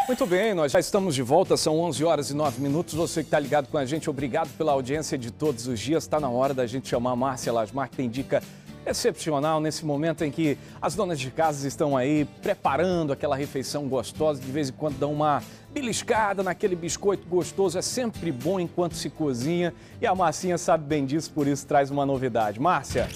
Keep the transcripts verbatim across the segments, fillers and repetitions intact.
Muito bem, nós já estamos de volta, são onze horas e nove minutos. Você que está ligado com a gente, obrigado pela audiência de todos os dias. Está na hora da gente chamar a Márcia Lasmar, que tem dica excepcional nesse momento em que as donas de casa estão aí preparando aquela refeição gostosa. De vez em quando dão uma beliscada naquele biscoito gostoso. É sempre bom enquanto se cozinha. E a Marcinha sabe bem disso, por isso traz uma novidade. Márcia.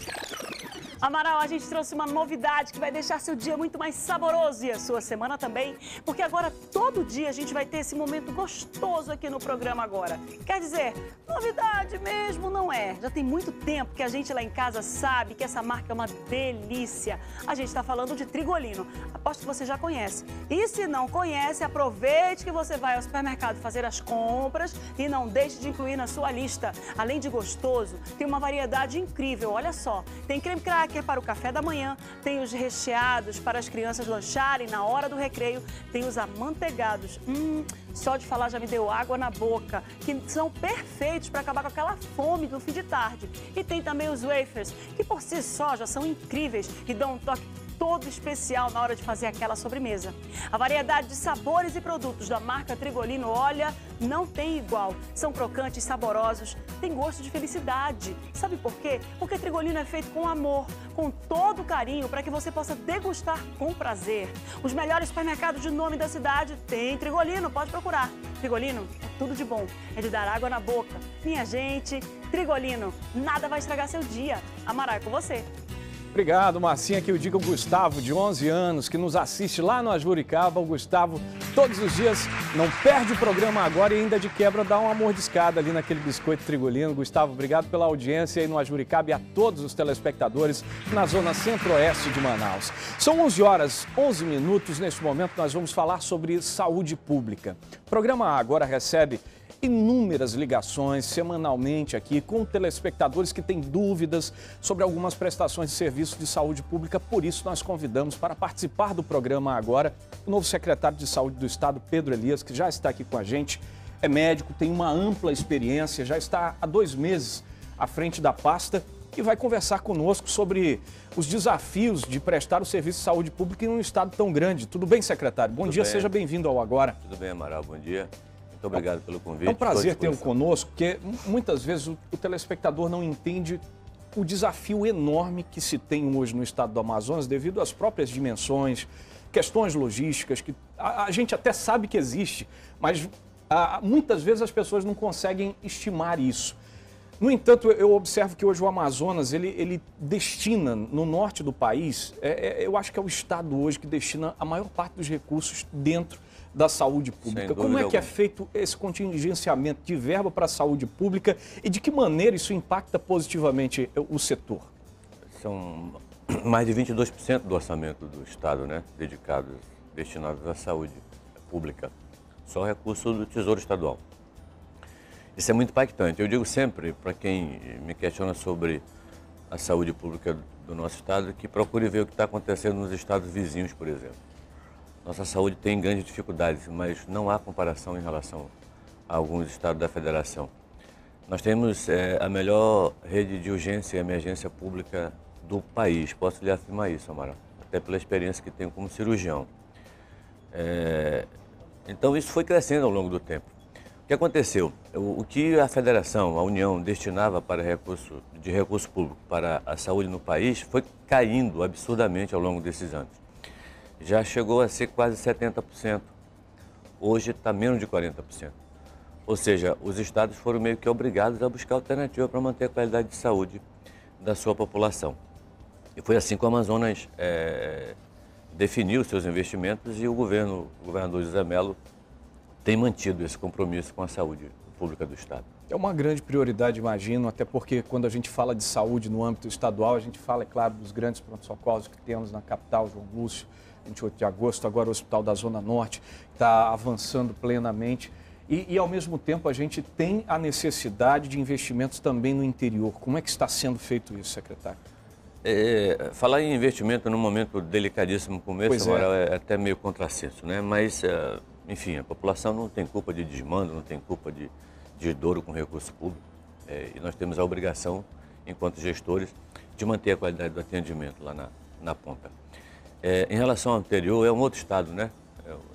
Amaral, a gente trouxe uma novidade que vai deixar seu dia muito mais saboroso e a sua semana também, porque agora todo dia a gente vai ter esse momento gostoso aqui no programa agora. Quer dizer, novidade mesmo não é. Já tem muito tempo que a gente lá em casa sabe que essa marca é uma delícia. A gente está falando de Trigolino. Aposto que você já conhece. E se não conhece, aproveite que você vai ao supermercado fazer as compras e não deixe de incluir na sua lista. Além de gostoso, tem uma variedade incrível. Olha só, tem creme cracker para o café da manhã, tem os recheados para as crianças lancharem na hora do recreio, tem os amanteigados, hum, só de falar já me deu água na boca, que são perfeitos para acabar com aquela fome do fim de tarde. E tem também os wafers, que por si só já são incríveis e dão um toque todo especial na hora de fazer aquela sobremesa. A variedade de sabores e produtos da marca Trigolino, olha, não tem igual. São crocantes, saborosos, tem gosto de felicidade. Sabe por quê? Porque Trigolino é feito com amor, com todo carinho, para que você possa degustar com prazer. Os melhores supermercados de nome da cidade têm Trigolino, pode procurar. Trigolino é tudo de bom, é de dar água na boca. Minha gente, Trigolino, nada vai estragar seu dia. Amaral, é com você. Obrigado, Marcinha. Que eu diga o Gustavo, de onze anos, que nos assiste lá no Ajuricaba. O Gustavo, todos os dias, não perde o programa agora e ainda de quebra dá uma mordiscada ali naquele biscoito Trigolino. Gustavo, obrigado pela audiência aí no Ajuricaba e a todos os telespectadores na zona centro-oeste de Manaus. São onze horas, onze minutos. Neste momento, nós vamos falar sobre saúde pública. O programa agora recebe inúmeras ligações semanalmente aqui com telespectadores que têm dúvidas sobre algumas prestações de serviço de saúde pública. Por isso, nós convidamos para participar do programa agora o novo secretário de Saúde do Estado, Pedro Elias, que já está aqui com a gente. É médico, tem uma ampla experiência, já está há dois meses à frente da pasta e vai conversar conosco sobre os desafios de prestar o serviço de saúde pública em um estado tão grande. Tudo bem, secretário? Bom dia, seja bem-vindo ao Agora. Tudo bem, Amaral, bom dia. Muito obrigado pelo convite. É um prazer tê-lo conosco, porque muitas vezes o, o telespectador não entende o desafio enorme que se tem hoje no estado do Amazonas devido às próprias dimensões, questões logísticas, que a, a gente até sabe que existe, mas a, muitas vezes as pessoas não conseguem estimar isso. No entanto, eu observo que hoje o Amazonas, ele, ele destina, no norte do país, é, é, eu acho que é o estado hoje que destina a maior parte dos recursos dentro da saúde pública. Como é que é feito esse contingenciamento de verba para a saúde pública e de que maneira isso impacta positivamente o setor? São mais de vinte e dois por cento do orçamento do Estado, né, dedicados, destinados à saúde pública. Só recurso do Tesouro Estadual. Isso é muito impactante. Eu digo sempre, para quem me questiona sobre a saúde pública do nosso Estado, que procure ver o que está acontecendo nos estados vizinhos, por exemplo. Nossa saúde tem grandes dificuldades, mas não há comparação em relação a alguns estados da federação. Nós temos é, a melhor rede de urgência e emergência pública do país, posso lhe afirmar isso, Amaral, até pela experiência que tenho como cirurgião. É, então isso foi crescendo ao longo do tempo. O que aconteceu? O, o que a federação, a União, destinava para recurso, de recurso público para a saúde no país foi caindo absurdamente ao longo desses anos. Já chegou a ser quase setenta por cento, hoje está menos de quarenta por cento. Ou seja, os estados foram meio que obrigados a buscar alternativa para manter a qualidade de saúde da sua população. E foi assim que o Amazonas é, definiu seus investimentos e o governo, o governador José Mello, tem mantido esse compromisso com a saúde pública do estado. É uma grande prioridade, imagino, até porque quando a gente fala de saúde no âmbito estadual, a gente fala, é claro, dos grandes pronto-socorros que temos na capital, João Lúcio, vinte e oito de agosto, agora o Hospital da Zona Norte está avançando plenamente e, e, ao mesmo tempo, a gente tem a necessidade de investimentos também no interior. Como é que está sendo feito isso, secretário? É, falar em investimento num momento delicadíssimo como esse, Amaral, é. é até meio contrassenso, né? Mas, é, enfim, a população não tem culpa de desmando, não tem culpa de, de dor com recurso público é, e nós temos a obrigação, enquanto gestores, de manter a qualidade do atendimento lá na, na ponta. É, em relação ao anterior, é um outro estado, né? É,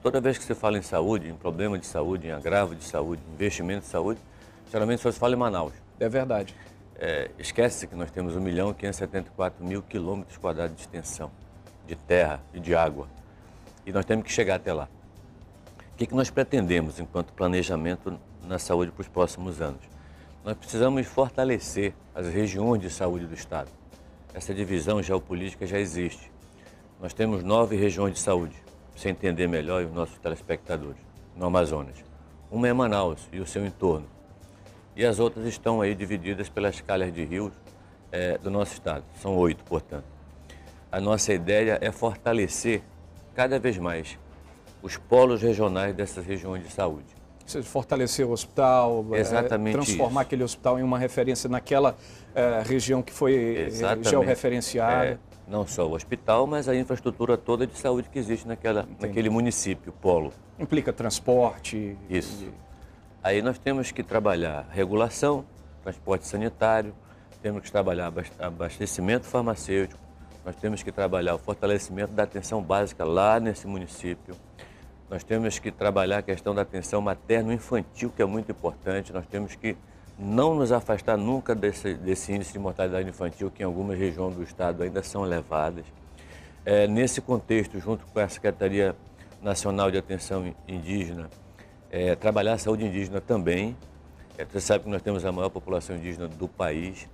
toda vez que se fala em saúde, em problema de saúde, em agravo de saúde, investimento de saúde, geralmente só se fala em Manaus. É verdade. É, esquece que nós temos um milhão quinhentos e setenta e quatro mil quilômetros quadrados de extensão, de terra e de água. E nós temos que chegar até lá. O que, que nós pretendemos enquanto planejamento na saúde para os próximos anos? Nós precisamos fortalecer as regiões de saúde do Estado. Essa divisão geopolítica já existe. Nós temos nove regiões de saúde, para você entender melhor e os nossos telespectadores, no Amazonas. Uma é Manaus e o seu entorno. E as outras estão aí divididas pelas calhas de rios é, do nosso estado. São oito, portanto. A nossa ideia é fortalecer cada vez mais os polos regionais dessas regiões de saúde. Ou seja, fortalecer o hospital, Exatamente é, transformar isso. aquele hospital em uma referência naquela é, região que foi Exatamente. georreferenciada. É, não só o hospital, mas a infraestrutura toda de saúde que existe naquela, naquele município, polo. Implica transporte. Isso. E... Aí nós temos que trabalhar regulação, transporte sanitário, temos que trabalhar abastecimento farmacêutico, nós temos que trabalhar o fortalecimento da atenção básica lá nesse município, nós temos que trabalhar a questão da atenção materno-infantil, que é muito importante, nós temos que não nos afastar nunca desse, desse índice de mortalidade infantil, que em algumas regiões do estado ainda são elevadas. É, nesse contexto, junto com a Secretaria Nacional de Atenção Indígena, É, trabalhar a saúde indígena também. É, você sabe que nós temos a maior população indígena do país.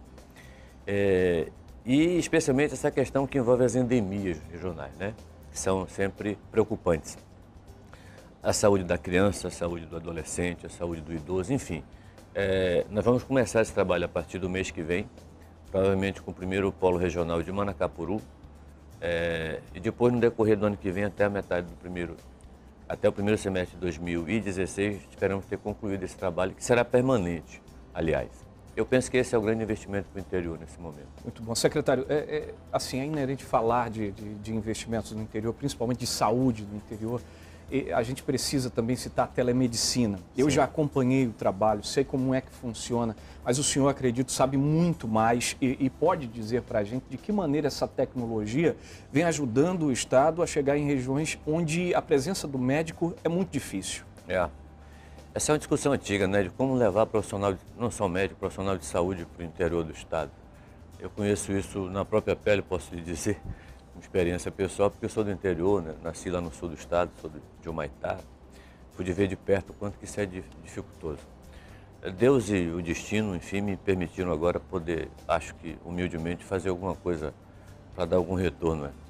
É, e especialmente essa questão que envolve as endemias regionais, né? Que são sempre preocupantes. A saúde da criança, a saúde do adolescente, a saúde do idoso, enfim. É, nós vamos começar esse trabalho a partir do mês que vem, provavelmente com o primeiro polo regional de Manacapuru, é, e depois no decorrer do ano que vem até a metade do primeiro Até o primeiro semestre de dois mil e dezesseis, esperamos ter concluído esse trabalho, que será permanente, aliás. Eu penso que esse é o grande investimento para o interior nesse momento. Muito bom. Secretário, é, é, assim, é inerente falar de, de, de investimentos no interior, principalmente de saúde no interior. E a gente precisa também citar a telemedicina. Eu Sim. já acompanhei o trabalho, sei como é que funciona, mas o senhor, acredito, sabe muito mais e, e pode dizer para a gente de que maneira essa tecnologia vem ajudando o Estado a chegar em regiões onde a presença do médico é muito difícil. É. Essa é uma discussão antiga, né, de como levar profissional, de, não só médico, profissional de saúde para o interior do Estado. Eu conheço isso na própria pele, posso lhe dizer, com experiência pessoal, porque eu sou do interior, né? Nasci lá no sul do estado, sou de Humaitá, pude ver de perto o quanto que isso é dificultoso. Deus e o destino, enfim, me permitiram agora poder, acho que humildemente, fazer alguma coisa para dar algum retorno, né,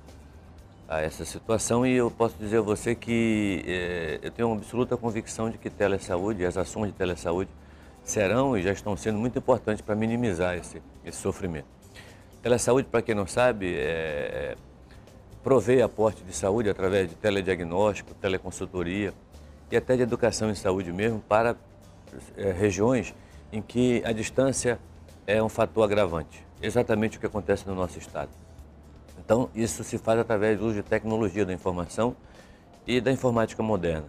a essa situação. E eu posso dizer a você que é, eu tenho uma absoluta convicção de que telesaúde, as ações de telesaúde, serão e já estão sendo muito importantes para minimizar esse, esse sofrimento. Telesaúde, para quem não sabe, é, provê aporte de saúde através de telediagnóstico, teleconsultoria e até de educação em saúde mesmo para é, regiões em que a distância é um fator agravante, exatamente o que acontece no nosso estado. Então, isso se faz através do uso de tecnologia da informação e da informática moderna.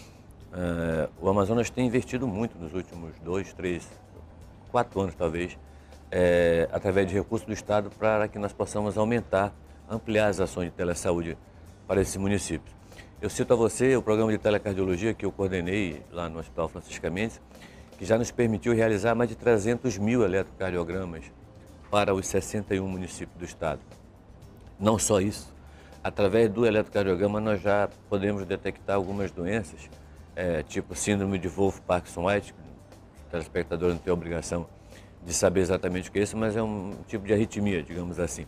Uh, o Amazonas tem investido muito nos últimos dois, três, quatro anos talvez, é, através de recursos do Estado para que nós possamos aumentar, ampliar as ações de telesaúde para esses municípios. Eu cito a você o programa de telecardiologia que eu coordenei lá no Hospital Francisca Mendes, que já nos permitiu realizar mais de trezentos mil eletrocardiogramas para os sessenta e um municípios do Estado. Não só isso, através do eletrocardiograma nós já podemos detectar algumas doenças, é, tipo síndrome de Wolff-Parkinson-White, o telespectador não tem a obrigação de saber exatamente o que é isso, mas é um tipo de arritmia, digamos assim.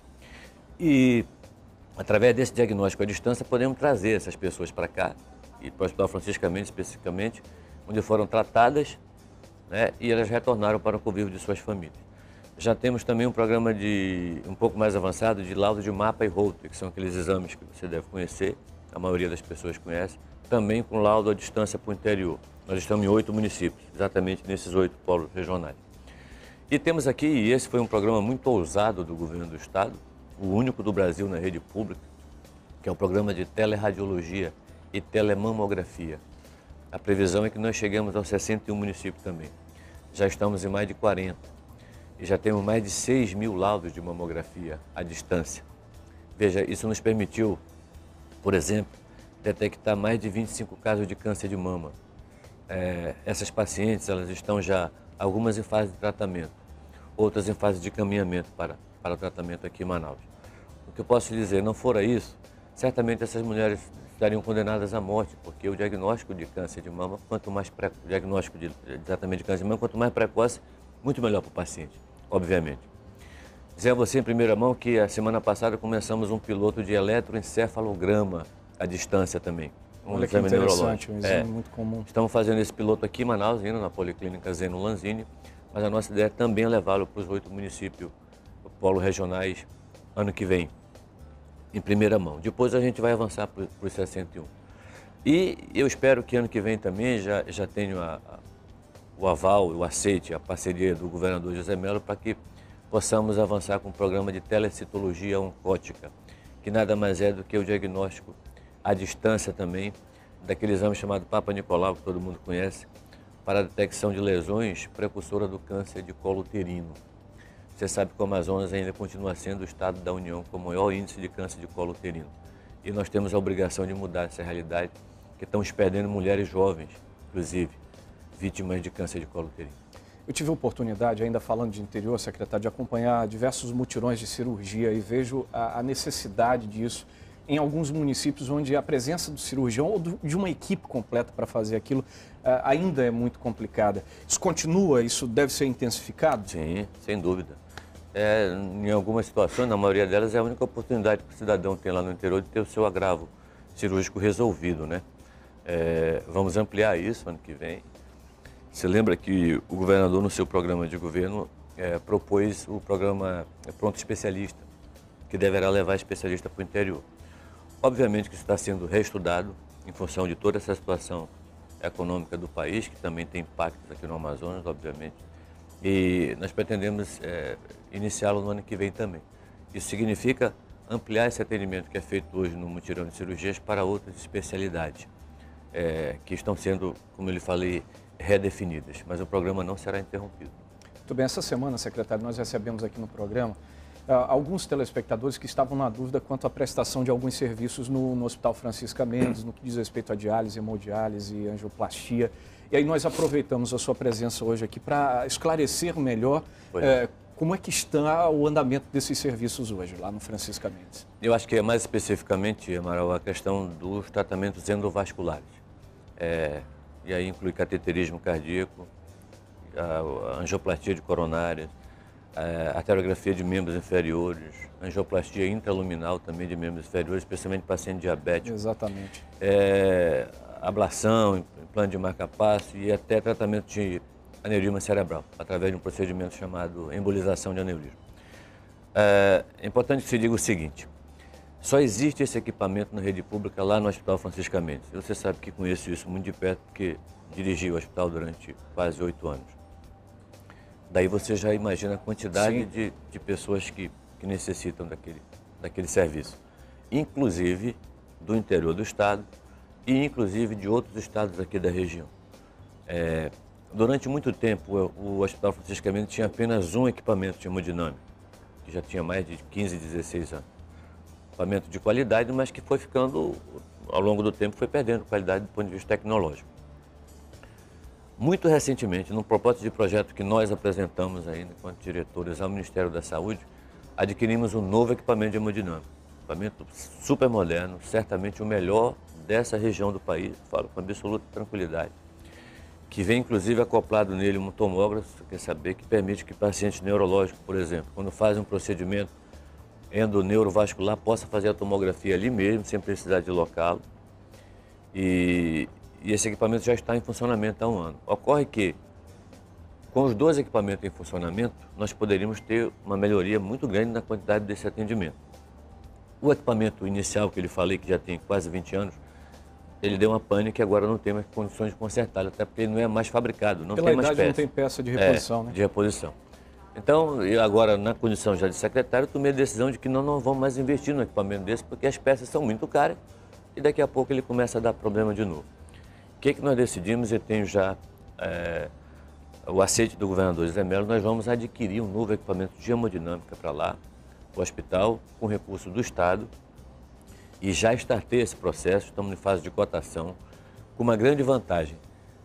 E através desse diagnóstico à distância podemos trazer essas pessoas para cá, e para o Hospital Francisca Mendes especificamente, onde foram tratadas, né, e elas retornaram para o convívio de suas famílias. Já temos também um programa de, um pouco mais avançado de laudo de mapa e Holter, que são aqueles exames que você deve conhecer, a maioria das pessoas conhece, também com laudo à distância para o interior. Nós estamos em oito municípios, exatamente nesses oito polos regionais. E temos aqui, e esse foi um programa muito ousado do governo do Estado, o único do Brasil na rede pública, que é o programa de teleradiologia e telemamografia. A previsão é que nós cheguemos aos sessenta e um municípios também. Já estamos em mais de quarenta. E já temos mais de seis mil laudos de mamografia à distância. Veja, isso nos permitiu, por exemplo, detectar mais de vinte e cinco casos de câncer de mama. É, essas pacientes, elas estão já, algumas em fase de tratamento, outras em fase de caminhamento para, para o tratamento aqui em Manaus. O que eu posso dizer, não fora isso, certamente essas mulheres estariam condenadas à morte, porque o diagnóstico de câncer de mama, quanto mais pre... o diagnóstico de, de tratamento de câncer de mama, quanto mais precoce, muito melhor para o paciente, obviamente. Dizer a você em primeira mão que a semana passada começamos um piloto de eletroencefalograma à distância também. Um Olha que exame interessante, neurológico. um exame É. muito comum. Estamos fazendo esse piloto aqui em Manaus, indo na Policlínica Zeno Lanzini, mas a nossa ideia também é levá-lo para os oito municípios, polo regionais, ano que vem, em primeira mão. Depois a gente vai avançar para os sessenta e um. E eu espero que ano que vem também já, já tenha a, a, o aval, o aceite, a parceria do governador José Mello para que possamos avançar com o programa de telecitologia oncótica, que nada mais é do que o diagnóstico à distância também, daquele exame chamado Papa Nicolau, que todo mundo conhece, para a detecção de lesões precursoras do câncer de colo uterino. Você sabe que o Amazonas ainda continua sendo o estado da União com o maior índice de câncer de colo uterino. E nós temos a obrigação de mudar essa realidade, que estamos perdendo mulheres jovens, inclusive, vítimas de câncer de colo uterino. Eu tive a oportunidade, ainda falando de interior, secretário, de acompanhar diversos mutirões de cirurgia e vejo a, a necessidade disso em alguns municípios onde a presença do cirurgião ou do, de uma equipe completa para fazer aquilo uh, ainda é muito complicada. Isso continua? Isso deve ser intensificado? Sim, sem dúvida. É, em algumas situações, na maioria delas, é a única oportunidade que o cidadão tem lá no interior de ter o seu agravo cirúrgico resolvido, né? É, vamos ampliar isso ano que vem. Você lembra que o governador, no seu programa de governo, é, propôs o programa Pronto Especialista, que deverá levar especialista para o interior. Obviamente que isso está sendo reestudado em função de toda essa situação econômica do país, que também tem impactos aqui no Amazonas, obviamente, e nós pretendemos é, iniciá-lo no ano que vem também. Isso significa ampliar esse atendimento que é feito hoje no mutirão de cirurgias para outras especialidades, é, que estão sendo, como eu lhe falei, redefinidas, mas o programa não será interrompido. Muito bem, essa semana, secretário, nós recebemos aqui no programa uh, alguns telespectadores que estavam na dúvida quanto à prestação de alguns serviços no, no Hospital Francisca Mendes, no que diz respeito a diálise, hemodiálise e angioplastia. E aí nós aproveitamos a sua presença hoje aqui para esclarecer melhor uh, como é que está o andamento desses serviços hoje, lá no Francisca Mendes. Eu acho que é mais especificamente, Amaral, a questão dos tratamentos endovasculares. É, e aí inclui cateterismo cardíaco, a angioplastia de coronária, a arteriografia de membros inferiores, angioplastia intraluminal também de membros inferiores, especialmente paciente diabético. Exatamente. É, ablação, implante de marca-passo e até tratamento de aneurisma cerebral, através de um procedimento chamado embolização de aneurisma. É, é importante que se diga o seguinte: só existe esse equipamento na rede pública lá no Hospital Francisca Mendes. Você sabe que conheço isso muito de perto, porque dirigi o hospital durante quase oito anos. Daí você já imagina a quantidade de, de pessoas que, que necessitam daquele, daquele serviço. Inclusive do interior do estado e inclusive de outros estados aqui da região. É, durante muito tempo, o Hospital Francisca Mendes tinha apenas um equipamento de hemodinâmica, que já tinha mais de quinze, dezesseis anos. Equipamento de qualidade, mas que foi ficando, ao longo do tempo, foi perdendo qualidade do ponto de vista tecnológico. Muito recentemente, num propósito de projeto que nós apresentamos ainda, enquanto diretores ao Ministério da Saúde, adquirimos um novo equipamento de hemodinâmica. Equipamento super moderno, certamente o melhor dessa região do país, falo com absoluta tranquilidade, que vem inclusive acoplado nele um tomógrafo, quer saber, que permite que pacientes neurológicos, por exemplo, quando fazem um procedimento endoneurovascular, possa fazer a tomografia ali mesmo, sem precisar de locá-lo. E, e esse equipamento já está em funcionamento há um ano. Ocorre que, com os dois equipamentos em funcionamento, nós poderíamos ter uma melhoria muito grande na quantidade desse atendimento. O equipamento inicial que eu lhe falei, que já tem quase vinte anos, ele deu uma pane que agora não tem mais condições de consertá-lo, até porque ele não é mais fabricado, não Pela tem mais idade peça. não tem peça de reposição, é, né? de reposição. Então, eu agora, na condição já de secretário, tomei a decisão de que não, não vamos mais investir no equipamento desse, porque as peças são muito caras e daqui a pouco ele começa a dar problema de novo. O que, que nós decidimos? Eu tenho já é, o aceite do governador José Mello, nós vamos adquirir um novo equipamento de hemodinâmica para lá, o hospital, com recurso do Estado, e já startei esse processo, estamos em fase de cotação, com uma grande vantagem.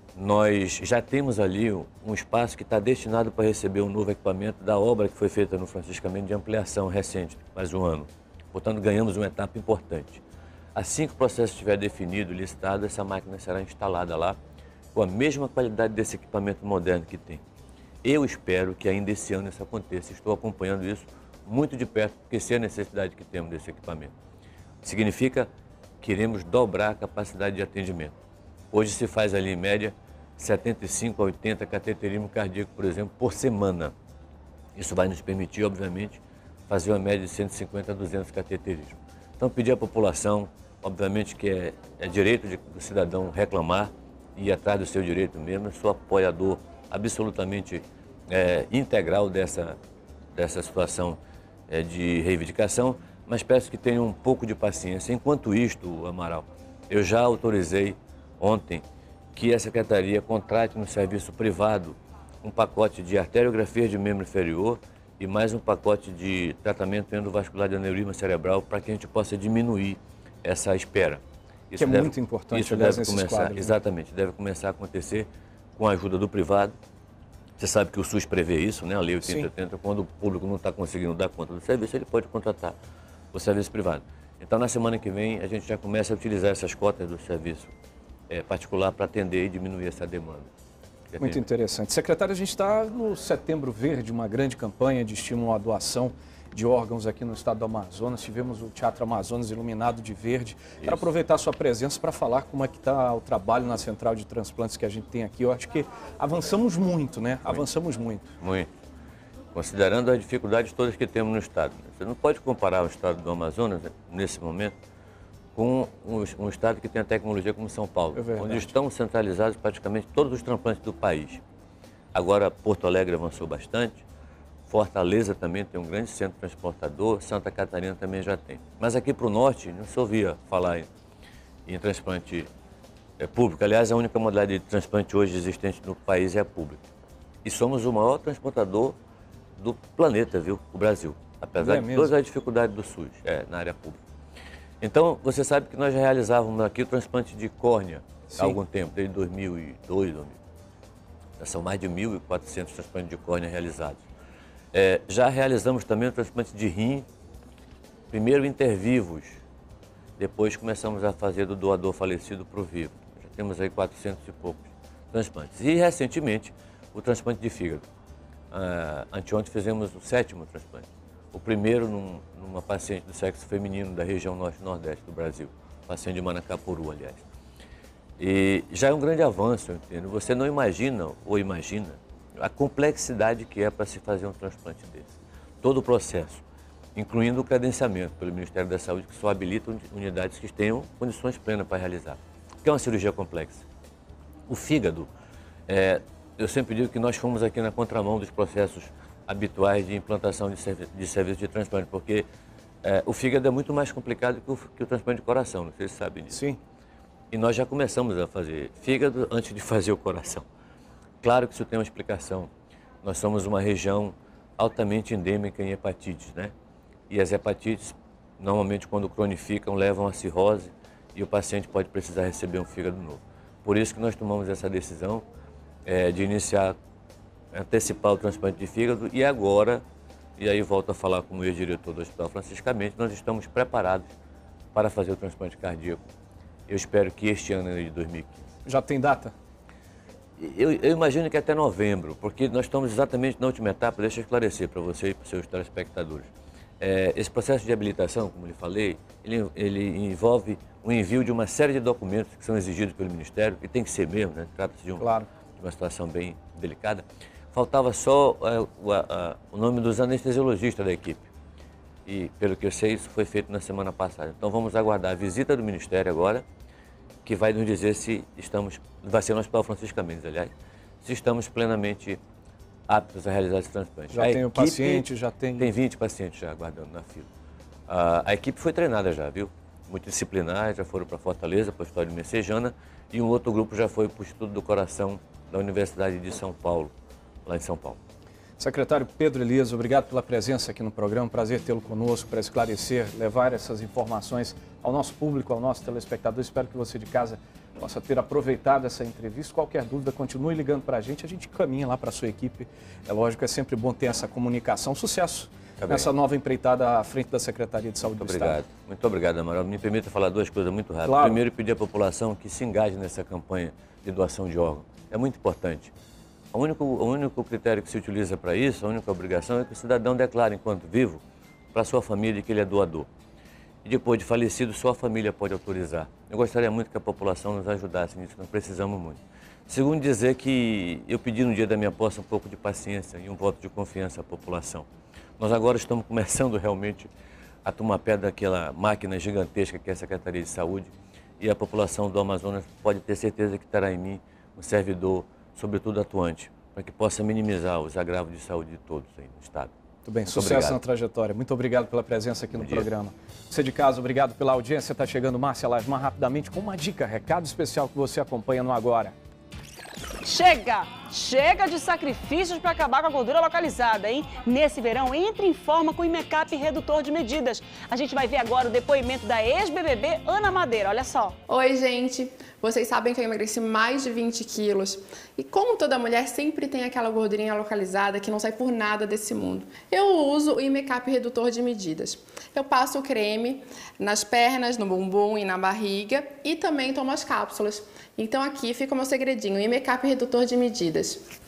Nós já temos ali um espaço que está destinado para receber um novo equipamento da obra que foi feita no Franciscamente de ampliação recente, mais um ano. Portanto, ganhamos uma etapa importante. Assim que o processo estiver definido, listado, essa máquina será instalada lá com a mesma qualidade desse equipamento moderno que tem. Eu espero que ainda esse ano isso aconteça. Estou acompanhando isso muito de perto, porque sei a necessidade que temos desse equipamento. Significa que iremos dobrar a capacidade de atendimento. Hoje se faz ali, em média, setenta e cinco a oitenta cateterismo cardíaco, por exemplo, por semana. Isso vai nos permitir, obviamente, fazer uma média de cento e cinquenta a duzentos cateterismos. Então, pedir à população, obviamente que é, é direito de, do cidadão reclamar e ir atrás do seu direito mesmo. Eu sou apoiador absolutamente é, integral dessa, dessa situação é, de reivindicação, mas peço que tenham um pouco de paciência. Enquanto isto, Amaral, eu já autorizei ontem que a Secretaria contrate no serviço privado um pacote de arteriografia de membro inferior e mais um pacote de tratamento endovascular de aneurisma cerebral para que a gente possa diminuir essa espera. Isso que é deve, muito importante, isso aliás, deve nesses começar, quadros, né? Exatamente, deve começar a acontecer com a ajuda do privado. Você sabe que o SUS prevê isso, né? A Lei oitenta e oitenta, quando o público não está conseguindo dar conta do serviço, ele pode contratar o serviço privado. Então, na semana que vem, a gente já começa a utilizar essas cotas do serviço é, particular para atender e diminuir essa demanda. Muito interessante. Secretário, a gente está no Setembro Verde, uma grande campanha de estímulo à doação de órgãos aqui no estado do Amazonas. Tivemos o Teatro Amazonas iluminado de verde. Quero aproveitar a sua presença para falar como é que está o trabalho na central de transplantes que a gente tem aqui. Eu acho que avançamos muito, né? Muito. Avançamos muito. Muito. Considerando as dificuldades todas que temos no estado. Você não pode comparar o estado do Amazonas, nesse momento, com um, um estado que tem a tecnologia como São Paulo, é onde estão centralizados praticamente todos os transplantes do país. Agora, Porto Alegre avançou bastante, Fortaleza também tem um grande centro transportador, Santa Catarina também já tem. Mas aqui para o norte, não se ouvia falar em, em transplante é, público. Aliás, a única modalidade de transplante hoje existente no país é a pública. E somos o maior transportador do planeta, viu? O Brasil. Apesar é de mesmo? todas as dificuldades do SUS, é, na área pública. Então, você sabe que nós já realizávamos aqui o transplante de córnea Sim. há algum tempo, desde dois mil e dois, já são mais de mil e quatrocentos transplantes de córnea realizados. É, já realizamos também o transplante de rim, primeiro intervivos, depois começamos a fazer do doador falecido para o vivo. Já temos aí quatrocentos e poucos transplantes. E, recentemente, o transplante de fígado. Ah, anteontem fizemos o sétimo transplante. O primeiro num, numa paciente do sexo feminino da região norte e nordeste do Brasil, paciente de Manacapuru, aliás. E já é um grande avanço, eu entendo. Você não imagina, ou imagina, a complexidade que é para se fazer um transplante desse. Todo o processo, incluindo o credenciamento pelo Ministério da Saúde, que só habilita unidades que tenham condições plenas para realizar. Que é uma cirurgia complexa. O fígado, é, eu sempre digo que nós fomos aqui na contramão dos processos habituais de implantação de, servi de serviço de transplante, porque é, o fígado é muito mais complicado que o, que o transplante de coração, não sei se você sabe disso. Sim. E nós já começamos a fazer fígado antes de fazer o coração. Claro que isso tem uma explicação. Nós somos uma região altamente endêmica em hepatites, né? E as hepatites, normalmente, quando cronificam, levam a cirrose e o paciente pode precisar receber um fígado novo. Por isso que nós tomamos essa decisão é, de iniciar, antecipar o transplante de fígado e agora, e aí volto a falar como ex-diretor do Hospital Franciscamente, nós estamos preparados para fazer o transplante cardíaco. Eu espero que este ano de dois mil e quinze. Já tem data? Eu, eu imagino que até novembro, porque nós estamos exatamente na última etapa, deixa eu esclarecer para você e para os seus telespectadores. É, esse processo de habilitação, como lhe falei, ele, ele envolve o envio de uma série de documentos que são exigidos pelo Ministério, e tem que ser mesmo, né? Trata-se de, um, claro. de uma situação bem delicada. Faltava só é, o, a, o nome dos anestesiologistas da equipe. E, pelo que eu sei, isso foi feito na semana passada. Então, vamos aguardar a visita do Ministério agora, que vai nos dizer se estamos, vai ser no Hospital Franciscamente, aliás, se estamos plenamente aptos a realizar esse transplante. Já a tem o equipe, paciente, já tem... Tem vinte pacientes já aguardando na fila. A, a equipe foi treinada já, viu? Multidisciplinar, já foram para Fortaleza, para o Hospital de Messejana, e um outro grupo já foi para o Instituto do Coração da Universidade de São Paulo, lá em São Paulo. Secretário Pedro Elias, obrigado pela presença aqui no programa, prazer tê-lo conosco para esclarecer, levar essas informações ao nosso público, ao nosso telespectador. Espero que você de casa possa ter aproveitado essa entrevista. Qualquer dúvida, continue ligando para a gente, a gente caminha lá para a sua equipe. É lógico, é sempre bom ter essa comunicação. Sucesso tá nessa nova empreitada à frente da Secretaria de Saúde muito do obrigado. Estado. Muito obrigado, Amaral. Me permita falar duas coisas muito rápidas. Claro. Primeiro, pedir à população que se engaje nessa campanha de doação de órgãos. É muito importante. O único, o único critério que se utiliza para isso, a única obrigação é que o cidadão declare enquanto vivo para a sua família que ele é doador. E depois de falecido, só a família pode autorizar. Eu gostaria muito que a população nos ajudasse nisso, nós precisamos muito. Segundo, dizer que eu pedi no dia da minha posse um pouco de paciência e um voto de confiança à população. Nós agora estamos começando realmente a tomar pé daquela máquina gigantesca que é a Secretaria de Saúde, e a população do Amazonas pode ter certeza que terá em mim um servidor, sobretudo atuante, para que possa minimizar os agravos de saúde de todos aí no Estado. Muito bem, Muito sucesso obrigado. na trajetória. Muito obrigado pela presença aqui no Bom dia. programa. Você de casa, obrigado pela audiência. Está chegando Márcia Lasmar rapidamente com uma dica, recado especial que você acompanha no Agora. Chega! Chega de sacrifícios para acabar com a gordura localizada, hein? Nesse verão, entre em forma com o Imecap redutor de medidas. A gente vai ver agora o depoimento da ex-B B B Ana Madeira, olha só. Oi, gente! Vocês sabem que eu emagreci mais de vinte quilos. E como toda mulher, sempre tem aquela gordurinha localizada que não sai por nada desse mundo. Eu uso o Imecap redutor de medidas. Eu passo o creme nas pernas, no bumbum e na barriga e também tomo as cápsulas. Então aqui fica o meu segredinho, Imecap redutor de medidas.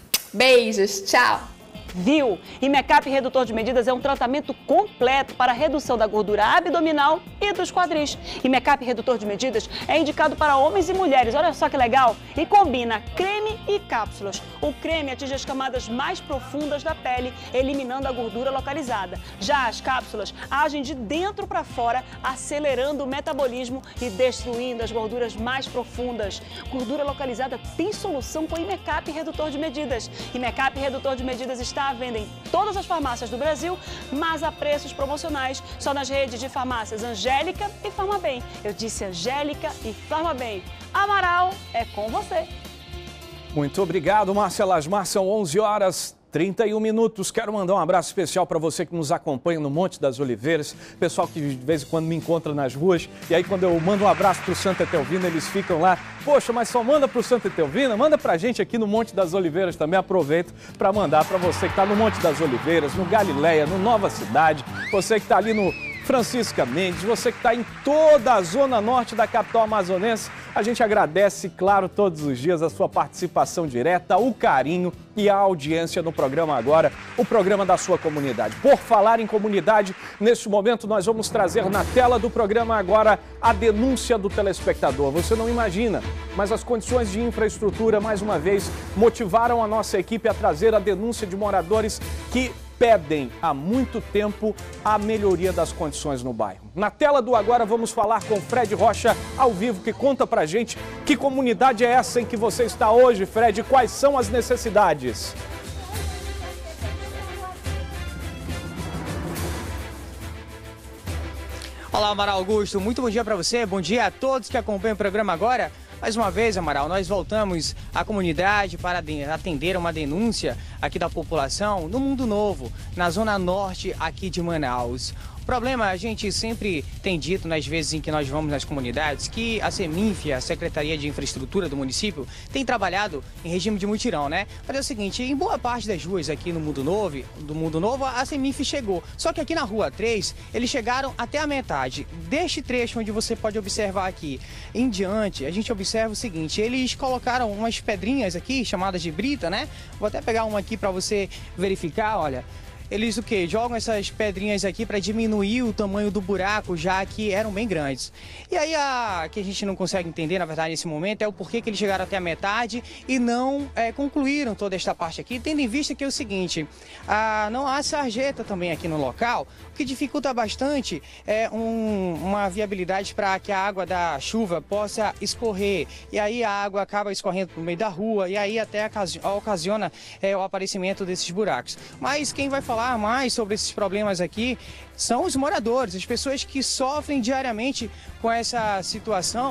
Beijos, tchau! Viu? Imecap redutor de medidas é um tratamento completo para a redução da gordura abdominal e dos quadris. Imecap redutor de medidas é indicado para homens e mulheres, olha só que legal! E combina creme e cápsulas. O creme atinge as camadas mais profundas da pele, eliminando a gordura localizada. Já as cápsulas agem de dentro para fora, acelerando o metabolismo e destruindo as gorduras mais profundas. Gordura localizada tem solução com Imecap redutor de medidas. Imecap redutor de medidas está à venda em todas as farmácias do Brasil, mas a preços promocionais só nas redes de farmácias Angélica e Farmabem. Eu disse Angélica e Farmabem. Amaral, é com você. Muito obrigado, Márcia Lasmar. São onze horas e trinta e um minutos. Quero mandar um abraço especial para você que nos acompanha no Monte das Oliveiras. Pessoal que de vez em quando me encontra nas ruas. E aí quando eu mando um abraço para o Santa Etelvina, eles ficam lá. Poxa, mas só manda para o Santa Etelvina? Manda para a gente aqui no Monte das Oliveiras também. Aproveito para mandar para você que está no Monte das Oliveiras, no Galileia, no Nova Cidade. Você que está ali no Francisca Mendes, você que está em toda a zona norte da capital amazonense, a gente agradece, claro, todos os dias a sua participação direta, o carinho e a audiência no programa Agora, o programa da sua comunidade. Por falar em comunidade, neste momento nós vamos trazer na tela do programa Agora a denúncia do telespectador. Você não imagina, mas as condições de infraestrutura, mais uma vez, motivaram a nossa equipe a trazer a denúncia de moradores que pedem há muito tempo a melhoria das condições no bairro. Na tela do Agora vamos falar com Fred Rocha ao vivo, que conta pra gente que comunidade é essa em que você está hoje, Fred, e quais são as necessidades. Olá, Amaral Augusto, muito bom dia para você, bom dia a todos que acompanham o programa Agora. Mais uma vez, Amaral, nós voltamos à comunidade para atender uma denúncia aqui da população no Mundo Novo, na zona norte aqui de Manaus. O problema, a gente sempre tem dito nas vezes em que nós vamos nas comunidades que a Seminf, a Secretaria de Infraestrutura do município, tem trabalhado em regime de mutirão, né? Mas é o seguinte, em boa parte das ruas aqui no Mundo Novo, do Mundo Novo, a Seminf chegou. Só que aqui na Rua três, eles chegaram até a metade. Deste trecho onde você pode observar aqui em diante, a gente observa o seguinte, eles colocaram umas pedrinhas aqui, chamadas de brita, né? Vou até pegar uma aqui para você verificar, olha. Eles o quê? Jogam essas pedrinhas aqui para diminuir o tamanho do buraco, já que eram bem grandes. E aí a que a gente não consegue entender, na verdade, nesse momento, é o porquê que eles chegaram até a metade e não é, concluíram toda esta parte aqui, tendo em vista que é o seguinte, a, não há sarjeta também aqui no local, o que dificulta bastante é um, uma viabilidade para que a água da chuva possa escorrer. E aí a água acaba escorrendo no meio da rua e aí até ocasiona é, o aparecimento desses buracos. Mas quem vai falar mais sobre esses problemas aqui são os moradores, as pessoas que sofrem diariamente com essa situação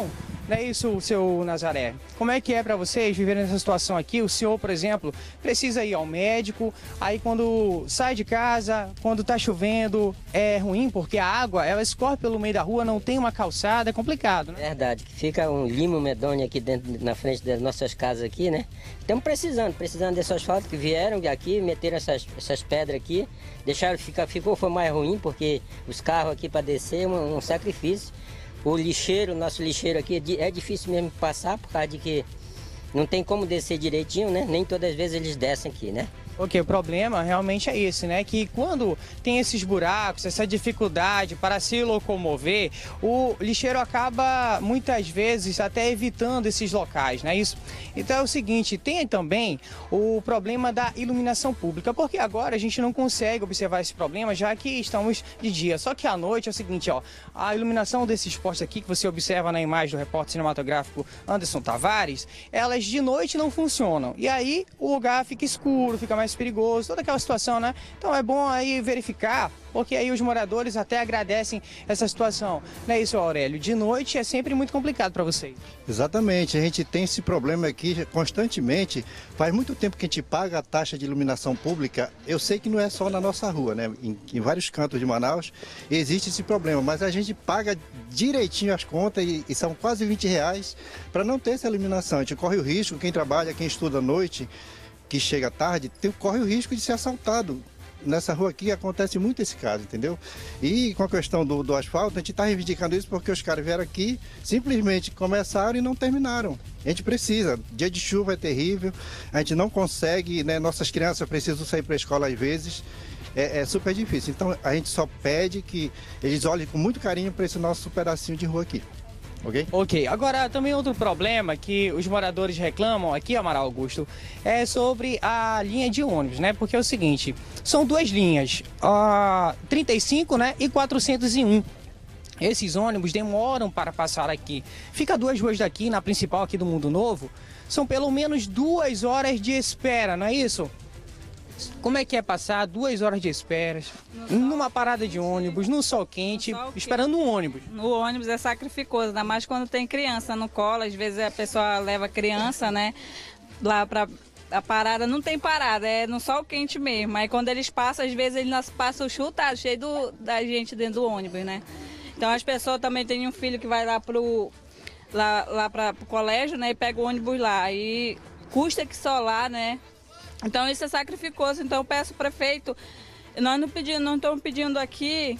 Não é isso, seu Nazaré? Como é que é para vocês viverem nessa situação aqui? O senhor, por exemplo, precisa ir ao médico, aí quando sai de casa, quando tá chovendo, é ruim porque a água, ela escorre pelo meio da rua, não tem uma calçada, é complicado, né? Verdade, que fica um limo medonho aqui dentro, na frente das nossas casas aqui, né? Estamos precisando, precisando desse asfalto que vieram aqui, meteram essas, essas pedras aqui, deixaram, ficar, ficou, foi mais ruim, porque os carros aqui para descer é um, um sacrifício. O lixeiro, nosso lixeiro aqui, é difícil mesmo passar, por causa de que não tem como descer direitinho, né? Nem todas as vezes eles descem aqui, né? Ok, o problema realmente é esse, né? Que quando tem esses buracos, essa dificuldade para se locomover, o lixeiro acaba muitas vezes até evitando esses locais, né? Isso. Então é o seguinte, tem também o problema da iluminação pública, porque agora a gente não consegue observar esse problema, já que estamos de dia. Só que à noite é o seguinte, ó, a iluminação desses postes aqui que você observa na imagem do repórter cinematográfico Anderson Tavares, elas de noite não funcionam. E aí o lugar fica escuro, fica mais perigoso, toda aquela situação, né? Então é bom aí verificar, porque aí os moradores até agradecem essa situação. Não é isso, Aurélio? De noite é sempre muito complicado para vocês. Exatamente, a gente tem esse problema aqui constantemente. Faz muito tempo que a gente paga a taxa de iluminação pública. Eu sei que não é só na nossa rua, né? Em, em vários cantos de Manaus existe esse problema, mas a gente paga direitinho as contas e, e são quase vinte reais para não ter essa iluminação. A gente corre o risco, quem trabalha, quem estuda à noite, que chega tarde, tem, corre o risco de ser assaltado. Nessa rua aqui acontece muito esse caso, entendeu? E com a questão do, do asfalto, a gente está reivindicando isso porque os caras vieram aqui, simplesmente começaram e não terminaram. A gente precisa, dia de chuva é terrível, a gente não consegue, né? Nossas crianças precisam sair para a escola às vezes, é, é super difícil. Então a gente só pede que eles olhem com muito carinho para esse nosso pedacinho de rua aqui. Ok? Ok. Agora, também outro problema que os moradores reclamam aqui, Amaral Augusto, é sobre a linha de ônibus, né? Porque é o seguinte, são duas linhas, a trinta e cinco, né, e quatrocentos e um. Esses ônibus demoram para passar aqui. Fica duas ruas daqui, na principal aqui do Mundo Novo, são pelo menos duas horas de espera, não é isso? Como é que é passar duas horas de espera numa parada de ônibus, no sol quente, no sol esperando um ônibus? No ônibus é sacrificoso, ainda mais quando tem criança no colo. Às vezes a pessoa leva a criança, né, lá para a parada. Não tem parada, é no sol quente mesmo. Aí quando eles passam, às vezes eles passam chutados, cheio do, da gente dentro do ônibus, né? Então as pessoas também têm um filho que vai lá pro lá, lá para o colégio, né, e pega o ônibus lá. E custa que só lá, né? Então isso é sacrificoso, então eu peço ao prefeito, nós não, pedimos, não estamos pedindo aqui,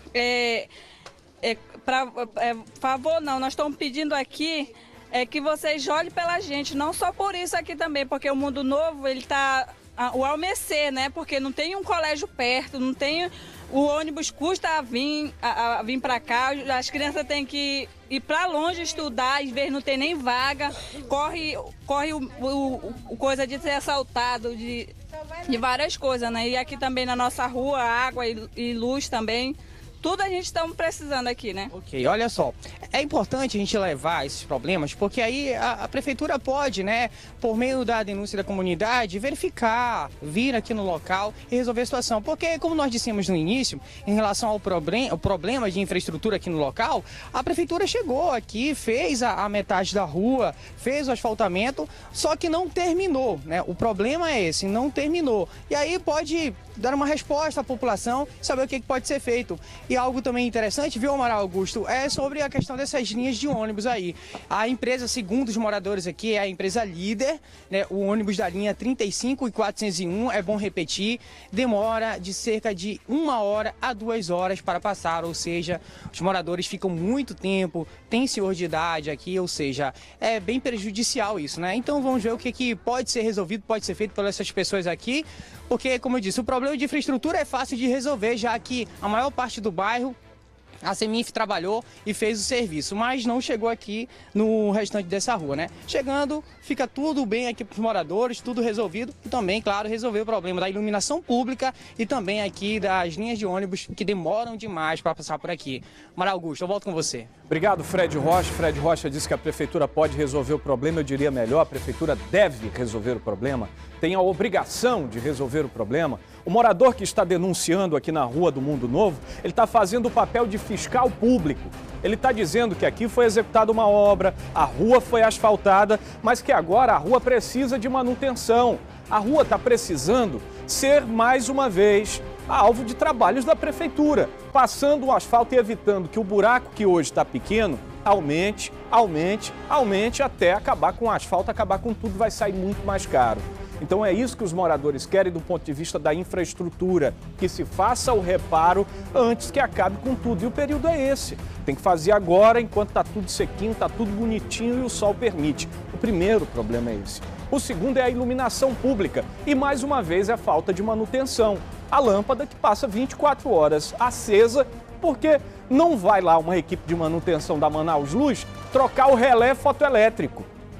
é, é, pra, é, favor não, nós estamos pedindo aqui é, que vocês olhem pela gente, não só por isso aqui também, porque o Mundo Novo, ele está, o Almecer, né, porque não tem um colégio perto, não tem, o ônibus custa a vir, a, a vir para cá, as crianças têm que ir para longe estudar, às vezes não tem nem vaga, corre, corre o, o, o coisa de ser assaltado, de, de várias coisas, né? E aqui também na nossa rua, água e, e luz também. Tudo a gente está precisando aqui, né? Ok, olha só, é importante a gente levar esses problemas, porque aí a, a prefeitura pode, né, por meio da denúncia da comunidade, verificar, vir aqui no local e resolver a situação. Porque, como nós dissemos no início, em relação ao, problem, ao problema de infraestrutura aqui no local, a prefeitura chegou aqui, fez a, a metade da rua, fez o asfaltamento, só que não terminou, né? O problema é esse, não terminou. E aí pode dar uma resposta à população, saber o que pode ser feito. E algo também interessante, viu, Amaral Augusto, é sobre a questão dessas linhas de ônibus aí. A empresa, segundo os moradores aqui, é a empresa líder, né? O ônibus da linha trinta e cinco e quatrocentos e um, é bom repetir, demora de cerca de uma hora a duas horas para passar, ou seja, os moradores ficam muito tempo, tem senhor de idade aqui, ou seja, é bem prejudicial isso, né? Então vamos ver o que, que pode ser resolvido, pode ser feito por essas pessoas aqui, porque, como eu disse, o problema de infraestrutura é fácil de resolver, já que a maior parte do bairro a Semif trabalhou e fez o serviço, mas não chegou aqui no restante dessa rua, né? Chegando, fica tudo bem aqui para os moradores, tudo resolvido e também, claro, resolver o problema da iluminação pública e também aqui das linhas de ônibus que demoram demais para passar por aqui. Amaral Augusto, eu volto com você. Obrigado, Fred Rocha. Fred Rocha disse que a prefeitura pode resolver o problema. Eu diria melhor, a prefeitura deve resolver o problema, tem a obrigação de resolver o problema. O morador que está denunciando aqui na Rua do Mundo Novo, ele está fazendo o papel de fiscal público. Ele está dizendo que aqui foi executada uma obra, a rua foi asfaltada, mas que agora a rua precisa de manutenção. A rua está precisando ser, mais uma vez, alvo de trabalhos da prefeitura, passando o asfalto e evitando que o buraco que hoje está pequeno aumente, aumente, aumente até acabar com o asfalto, acabar com tudo, vai sair muito mais caro. Então é isso que os moradores querem do ponto de vista da infraestrutura, que se faça o reparo antes que acabe com tudo. E o período é esse. Tem que fazer agora, enquanto está tudo sequinho, está tudo bonitinho e o sol permite. O primeiro problema é esse. O segundo é a iluminação pública e, mais uma vez, é a falta de manutenção. A lâmpada que passa vinte e quatro horas acesa, porque não vai lá uma equipe de manutenção da Manaus Luz trocar o relé fotoelétrico.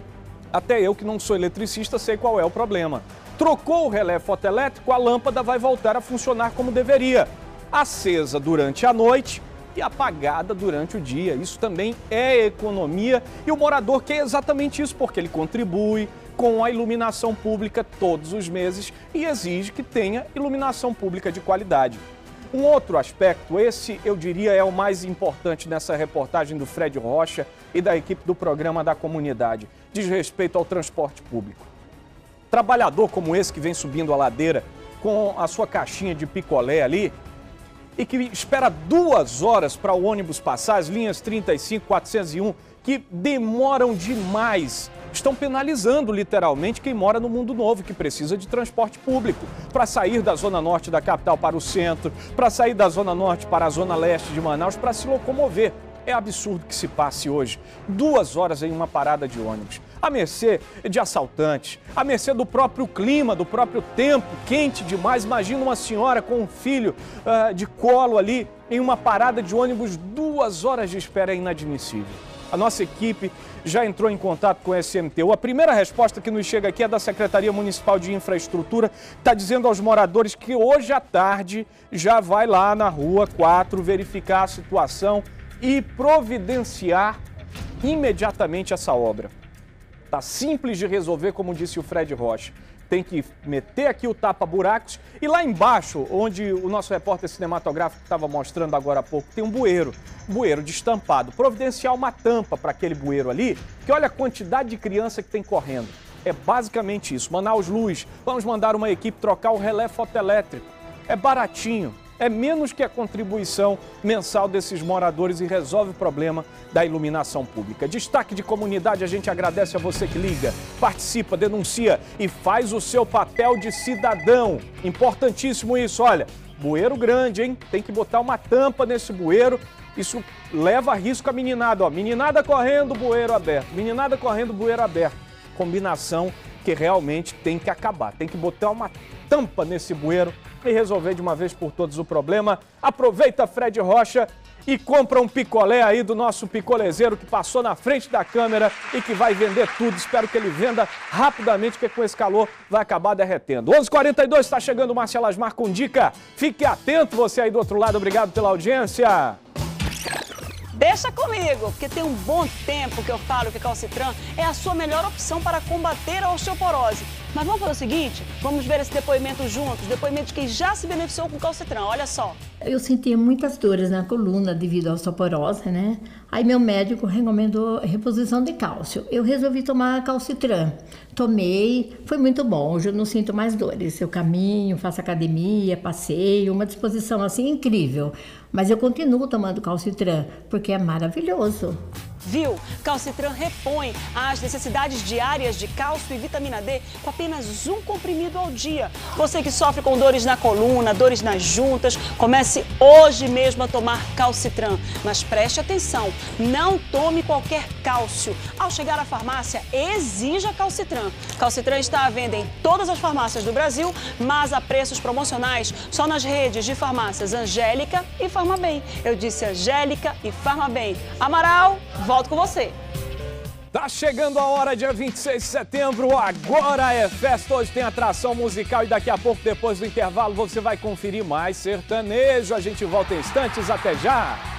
Até eu, que não sou eletricista, sei qual é o problema. Trocou o relé fotoelétrico, a lâmpada vai voltar a funcionar como deveria. Acesa durante a noite e apagada durante o dia. Isso também é economia e o morador quer exatamente isso, porque ele contribui com a iluminação pública todos os meses e exige que tenha iluminação pública de qualidade. Um outro aspecto, esse eu diria é o mais importante nessa reportagem do Fred Rocha e da equipe do programa da comunidade, diz respeito ao transporte público. Trabalhador como esse que vem subindo a ladeira com a sua caixinha de picolé ali e que espera duas horas para o ônibus passar, as linhas trinta e cinco, quatrocentos e um, que demoram demais, estão penalizando literalmente quem mora no Mundo Novo, que precisa de transporte público para sair da zona norte da capital para o centro, para sair da zona norte para a zona leste de Manaus, para se locomover. É absurdo que se passe hoje duas horas em uma parada de ônibus, à mercê de assaltantes, à mercê do próprio clima, do próprio tempo, quente demais. Imagina uma senhora com um filho uh, de colo ali em uma parada de ônibus, duas horas de espera, é inadmissível. A nossa equipe já entrou em contato com o S M T U. A primeira resposta que nos chega aqui é da Secretaria Municipal de Infraestrutura, está dizendo aos moradores que hoje à tarde já vai lá na Rua quatro verificar a situação e providenciar imediatamente essa obra. Está simples de resolver, como disse o Fred Rocha. Tem que meter aqui o tapa-buracos e lá embaixo, onde o nosso repórter cinematográfico estava mostrando agora há pouco, tem um bueiro, bueiro destampado. Providenciar uma tampa para aquele bueiro ali, que olha a quantidade de criança que tem correndo. É basicamente isso. Manaus Luz, vamos mandar uma equipe trocar o relé fotoelétrico. É baratinho. É menos que a contribuição mensal desses moradores e resolve o problema da iluminação pública. Destaque de comunidade, a gente agradece a você que liga, participa, denuncia e faz o seu papel de cidadão. Importantíssimo isso, olha, bueiro grande, hein? Tem que botar uma tampa nesse bueiro, isso leva a risco a meninada, ó. Meninada correndo, bueiro aberto, meninada correndo, bueiro aberto. Combinação que realmente tem que acabar, tem que botar uma tampa nesse bueiro e resolver de uma vez por todas o problema. Aproveita, Fred Rocha, e compra um picolé aí do nosso picolezeiro que passou na frente da câmera e que vai vender tudo. Espero que ele venda rapidamente, porque com esse calor vai acabar derretendo. onze e quarenta e dois, está chegando o Márcia Lasmar com dica. Fique atento, você aí do outro lado. Obrigado pela audiência. Deixa comigo, porque tem um bom tempo que eu falo que Calcitran é a sua melhor opção para combater a osteoporose. Mas vamos fazer o seguinte, vamos ver esse depoimento juntos, depoimento de quem já se beneficiou com Calcitran, olha só. Eu sentia muitas dores na coluna devido à osteoporose, né? Aí meu médico recomendou reposição de cálcio. Eu resolvi tomar Calcitran. Tomei, foi muito bom, hoje eu não sinto mais dores. Eu caminho, faço academia, passeio, uma disposição assim incrível. Mas eu continuo tomando Calcitran, porque é maravilhoso. Viu? Calcitran repõe as necessidades diárias de cálcio e vitamina D com apenas um comprimido ao dia. Você que sofre com dores na coluna, dores nas juntas, comece hoje mesmo a tomar Calcitran. Mas preste atenção, não tome qualquer cálcio. Ao chegar à farmácia, exija Calcitran. Calcitran está à venda em todas as farmácias do Brasil, mas a preços promocionais só nas redes de farmácias Angélica e Farmabem. Eu disse Angélica e Farmabem. Amaral, volto com você. Tá chegando a hora, dia vinte e seis de setembro, agora é festa, hoje tem atração musical e daqui a pouco, depois do intervalo, você vai conferir mais sertanejo. A gente volta em instantes, até já!